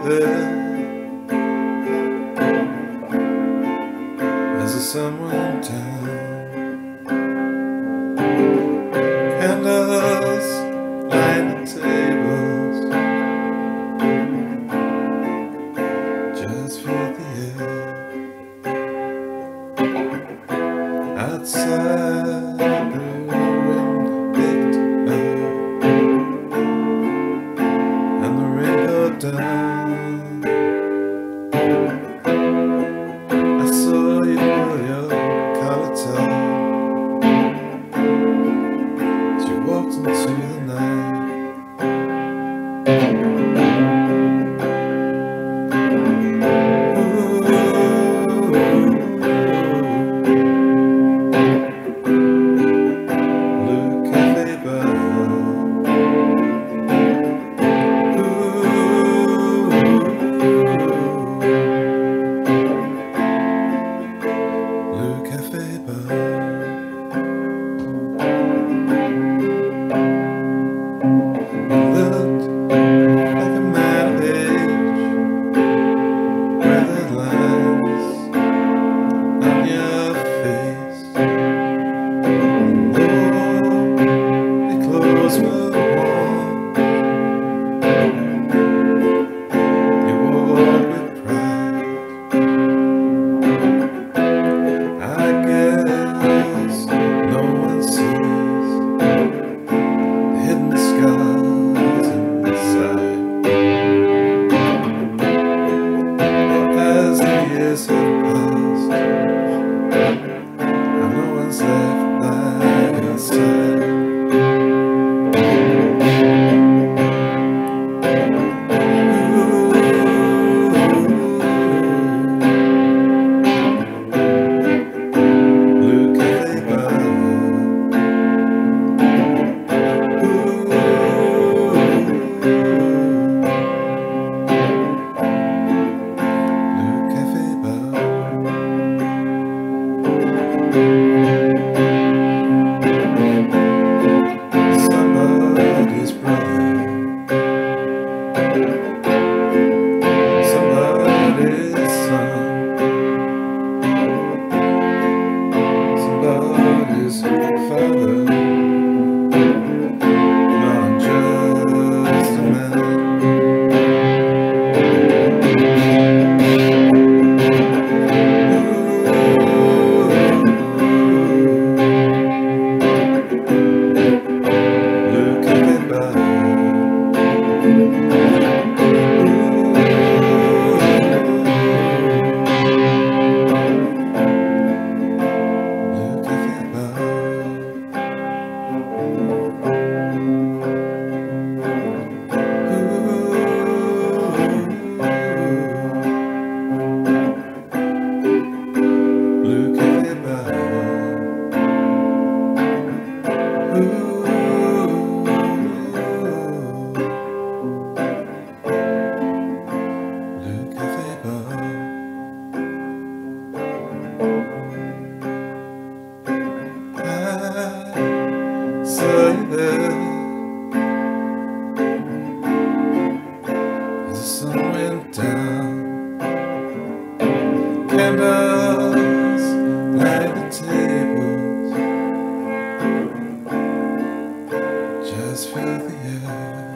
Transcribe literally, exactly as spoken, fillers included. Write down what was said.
there as the sun went down. Candles line the tables, just fill the air. Outside the wind picked up and the rain got down. I saw you pull your collar tie as you walked into the night. Café Bar. Looked like a man of age, weathered lines on your face. Oh, your clothes were warm, you wore with pride. I guess no one sees the hidden scars inside. As the years have passed, and no one's left by your side. Somebody's brother, somebody's son, somebody's father, not just a man. Saw you there as the sun went down. Candles light the tables, just fill the air.